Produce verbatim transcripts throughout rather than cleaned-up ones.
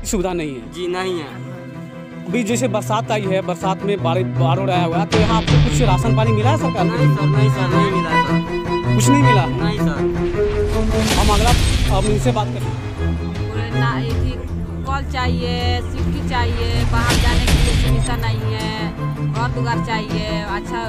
की सुविधा नहीं है? जी नहीं है। अभी जैसे बरसात आई है, बरसात में बाढ़ बाढ़ आया हुआ है, तो यहाँ आपको कुछ राशन पानी मिला है सरकार नहीं सर, नहीं सर, नहीं मिला सर। कुछ नहीं मिला? नहीं सर। हम अगला अब इनसे बात करें। ना कॉल चाहिए, सिक्की चाहिए, बाहर जाने के लिए सुविधा नहीं है, घर दुआर चाहिए। अच्छा,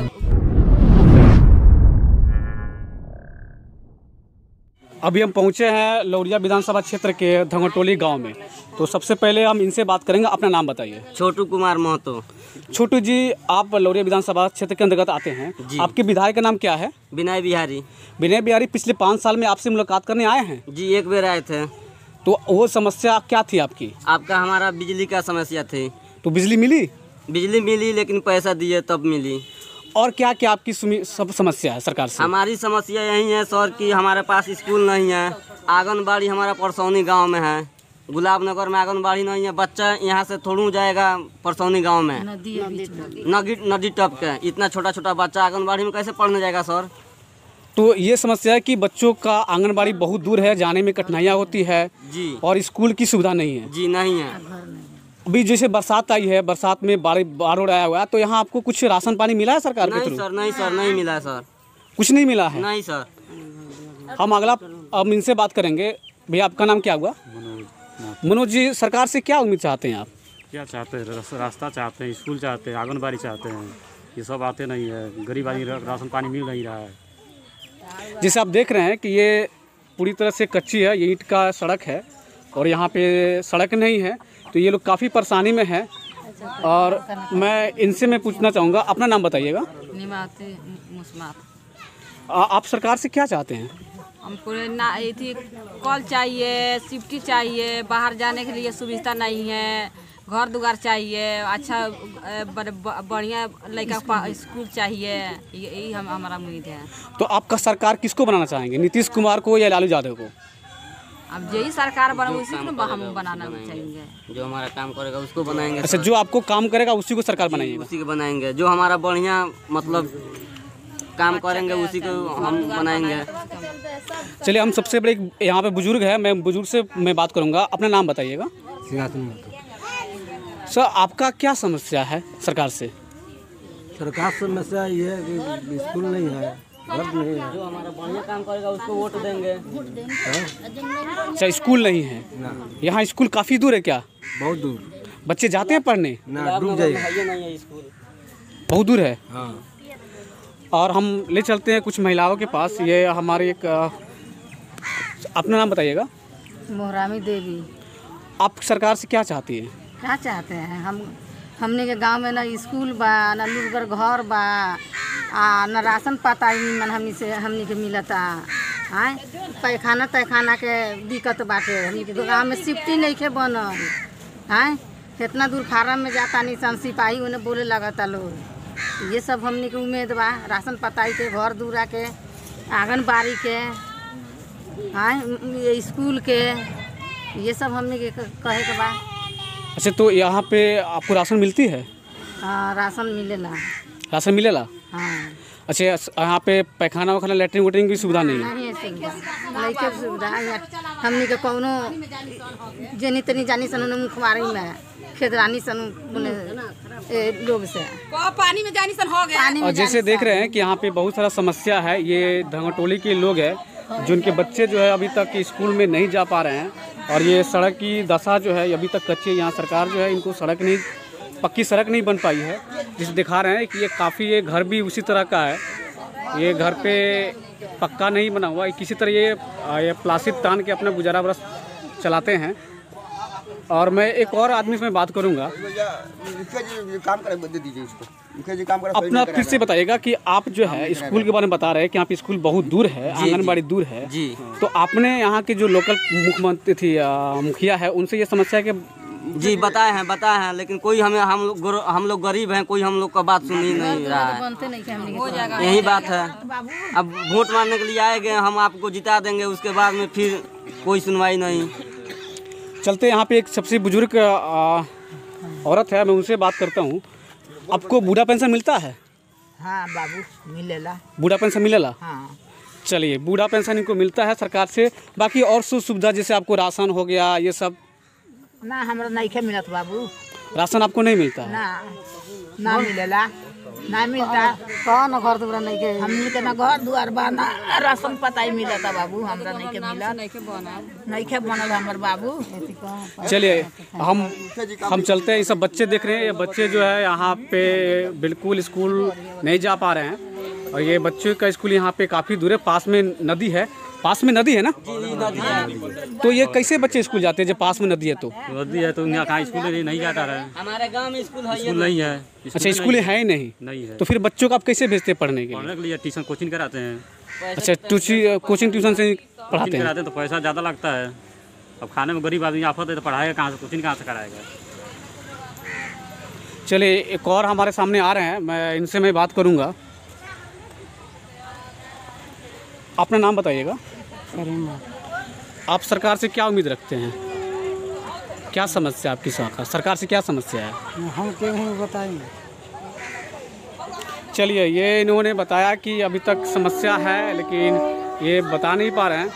अभी हम पहुंचे हैं लौरिया विधानसभा क्षेत्र के धंगोटोली गांव में। तो सबसे पहले हम इनसे बात करेंगे। अपना नाम बताइए। छोटू कुमार महतो। छोटू जी, आप लौरिया विधानसभा क्षेत्र के अंतर्गत आते हैं। आपके विधायक का नाम क्या है? विनय बिहारी। विनय बिहारी पिछले पाँच साल में आपसे मुलाकात करने आए हैं? जी, एक बार आए थे। तो वो समस्या क्या थी आपकी? आपका हमारा बिजली का समस्या थी। तो बिजली मिली? बिजली मिली, लेकिन पैसा दिए तब मिली। और क्या क्या आपकी सब समस्या है सरकार से? हमारी समस्या यही है सर कि हमारे पास स्कूल नहीं है। आंगनबाड़ी हमारा परसौनी गांव में है। गुलाब नगर में आंगनबाड़ी नहीं है। बच्चा यहाँ से थोड़ू जाएगा परसौनी गांव में, नदी नदी टप के। इतना छोटा छोटा बच्चा आंगनबाड़ी में कैसे पढ़ने जाएगा सर? तो ये समस्या है कि बच्चों का आंगनबाड़ी बहुत दूर है, जाने में कठिनाइयाँ होती है जी, और स्कूल की सुविधा नहीं है। जी नहीं है। अभी जैसे बरसात आई है, बरसात में बाढ़ बाढ़ आया हुआ है, तो यहाँ आपको कुछ राशन पानी मिला है सरकार के थ्रू? नहीं सर, नहीं सर, नहीं मिला सर। कुछ नहीं मिला है? नहीं सर। हम अगला अब इनसे बात करेंगे। भैया, आपका नाम क्या हुआ? मनोज जी, सरकार से क्या उम्मीद चाहते हैं आप? क्या चाहते हैं? रास्ता चाहते हैं, स्कूल चाहते हैं, आंगनबाड़ी चाहते हैं। ये सब आते नहीं है। गरीब आदमी राशन पानी मिल नहीं रहा है। जैसे आप देख रहे हैं कि ये पूरी तरह से कच्ची है, ये ईंट का सड़क है और यहाँ पे सड़क नहीं है, तो ये लोग काफ़ी परेशानी में है। और मैं इनसे मैं पूछना चाहूँगा, अपना नाम बताइएगा। आप सरकार से क्या चाहते हैं? हमको ना थी कॉल चाहिए, सिफ्टी चाहिए, बाहर जाने के लिए सुविधा नहीं है, घर दुआर चाहिए, अच्छा बढ़िया लड़का स्कूल चाहिए। यही हम हमारा उम्मीद है। तो आपका सरकार किसको बनाना चाहेंगे, नीतीश कुमार को या लालू यादव को? अब यही सरकार बना उसी को हम बनाना चाहेंगे। जो हमारा काम करेगा उसको बनाएंगे। अच्छा, जो आपको काम करेगा उसी को सरकार बनाएंगे? उसी को बनाएंगे। जो हमारा बढ़िया मतलब काम करेंगे उसी को हम बनाएंगे। चलिए, हम सबसे बड़े यहाँ पे बुजुर्ग है, मैं बुजुर्ग से मैं बात करूँगा। अपना नाम बताइएगा। सर, आपका क्या समस्या है सरकार से? सरकार समस्या ये है कि स्कूल नहीं है, घर नहीं है। जो हमारा बढ़िया काम करेगा उसको वोट देंगे। अच्छा, स्कूल नहीं है यहाँ? स्कूल काफ़ी दूर है क्या? बहुत दूर। बच्चे जाते हैं पढ़ने? ना, डूब जाएगा। नहीं है स्कूल, बहुत दूर है। हाँ। और हम ले चलते हैं कुछ महिलाओं के पास। ये हमारे एक, अपना नाम बताइएगा। मोहरामी देवी। आप सरकार से क्या चाहती हैं? क्या चाहते हैं हम? हमने के गांव में ना स्कूल बा, ना लुगर घर बा, आ न राशन पता मन हमनी से हमनी के मिलता। आए पैखाना तैखाना के दिक्कत बाटे। हमनी के गाँव में सिफ्टी नहीं के बनल। आए इतना दूर फार्म में जाता निशान सिपाही उन्हें बोले लगता लोग। ये सब हमनी के उम्मीद बा, राशन पताई के, घर दूरा के, आंगनबाड़ी के, आए स्कूल के, ये सब हमने के कहे के बा। अच्छा, तो यहाँ पे आपको राशन मिलती है? हाँ, राशन मिलेला। राशन मिलेला? हाँ। अच्छा, यहाँ पे पैखाना वखाना लेटरिन वेटरिन की सुविधा नहीं है? नहीं है सुविधा, नहीं के सुविधा। हमने के कौनो जनी तनी जानी सन मुखबारी में खेदरानी सन लोग से पानी में जानी सन हो गया। और जैसे देख रहे हैं कि यहाँ पे बहुत सारा समस्या है। ये धंगोटोली के लोग हैं जिनके बच्चे जो है अभी तक स्कूल में नहीं जा पा रहे हैं, और ये सड़क की दशा जो है अभी तक कच्ची है। यहाँ सरकार जो है इनको सड़क नहीं, पक्की सड़क नहीं बन पाई है। जिसे दिखा रहे हैं कि ये काफ़ी, ये घर भी उसी तरह का है। ये घर पे पक्का नहीं बना हुआ, किसी तरह ये ये प्लास्टिक तान के अपना गुजारा बरस चलाते हैं। और मैं एक और आदमी से मैं बात करूँगा। अपना फिर से बताइएगा कि आप जो है स्कूल के बारे में बता रहे हैं कि यहाँ पे स्कूल बहुत दूर है, आंगनबाड़ी दूर है जी। तो आपने यहाँ के जो लोकल मुख्यमंत्री थी, मुखिया है, उनसे ये समस्या के जी बताए हैं बताए हैं लेकिन कोई हमें हम लोग हम लोग गरीब हैं, कोई हम लोग का बात सुन ही नहीं रहा है। यही बात है। अब वोट मारने के लिए आएंगे, हम आपको जिता देंगे, उसके बाद में फिर कोई सुनवाई नहीं। चलते यहाँ पे एक सबसे बुजुर्ग औरत है, मैं उनसे बात करता हूँ। आपको बूढ़ा पेंशन मिलता है? हाँ बाबू, मिलेला। बूढ़ा पेंशन मिलेला? हाँ। चलिए, बूढ़ा पेंशन इनको मिलता है सरकार से। बाकी और सुख सुविधा जैसे आपको राशन हो गया, ये सब ना हमरा नहीं के मिलत बाबू। राशन आपको नहीं मिलता है? ना ना मिलेला, ना मिलता। कौन घर दुआर नहीं के हमनी के ना घर दुआर बा ना राशन पता ही मिलता बाबू। हमरा नहीं के मिलत, नहीं के बनल हमर बाबू। चलिए हम हम चलते हैं। ये सब बच्चे देख रहे हैं, ये बच्चे जो है यहाँ पे बिल्कुल स्कूल नहीं जा पा रहे हैं। और ये बच्चों का स्कूल यहाँ पे काफ़ी दूर है, पास में नदी है। पास में नदी है ना? तो ये कैसे बच्चे स्कूल जाते हैं जब पास में नदी है? तो नदी है तो यहाँ कहाँ स्कूल नहीं जाता रहे। हमारे गांव में स्कूल है स्कूल नहीं है। अच्छा, स्कूल है ही नहीं? नहीं है। तो फिर बच्चों को आप कैसे भेजते हैं पढ़ने के लिए? पढ़ने के लिए ट्यूशन कोचिंग कराते हैं। अच्छा, ट्यूशन कोचिंग ट्यूशन से पढ़ाते कोचिंग हैं? कराते हैं तो पैसा ज़्यादा लगता है। अब खाने में गरीब आदमी आफत है तो पढ़ाएगा कहाँ से, कोचिंग कहाँ से कराएगा? चलिए एक और हमारे सामने आ रहे हैं, मैं इनसे मैं बात करूँगा। अपना नाम बताइएगा। आप सरकार से क्या उम्मीद रखते हैं? क्या समस्या आपकी सरकार सरकार से क्या समस्या है? हम क्यों बताएंगे? चलिए, ये इन्होंने बताया कि अभी तक समस्या है लेकिन ये बता नहीं पा रहे हैं।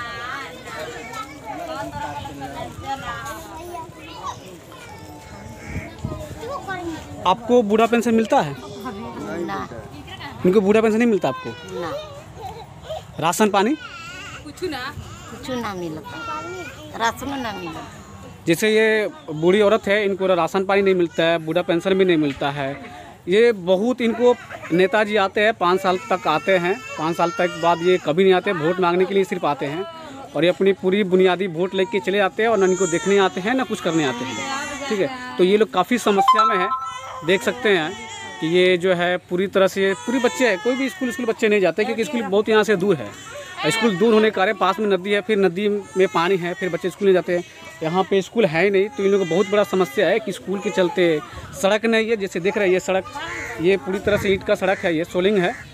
आपको बूढ़ा पेंशन मिलता है? ना इनको बूढ़ा पेंशन नहीं मिलता आपको? ना राशन पानी? कुछ ना कुछ ना मिलता, राशन ना मिलता। जैसे ये बूढ़ी औरत है, इनको राशन पानी नहीं मिलता है, बूढ़ा पेंशन भी नहीं मिलता है। ये बहुत इनको नेताजी आते हैं, पाँच साल तक आते हैं, पाँच साल तक बाद ये कभी नहीं आते, वोट मांगने के लिए सिर्फ आते हैं और ये अपनी पूरी बुनियादी वोट लेके चले जाते हैं और न इनको देखने आते हैं ना कुछ करने आते हैं। ठीक है, तो ये लोग काफ़ी समस्या में है। देख सकते हैं कि ये जो है पूरी तरह से पूरी बच्चे हैं, कोई भी स्कूल स्कूल बच्चे नहीं जाते क्योंकि स्कूल बहुत यहाँ से दूर है। स्कूल दूर होने के कारण पास में नदी है, फिर नदी में पानी है, फिर बच्चे स्कूल नहीं जाते हैं। यहाँ पे स्कूल है ही नहीं, तो इन लोगों को बहुत बड़ा समस्या है कि स्कूल के चलते सड़क नहीं है। जैसे देख रहे हैं ये सड़क, ये पूरी तरह से ईंट का सड़क है, ये सोलिंग है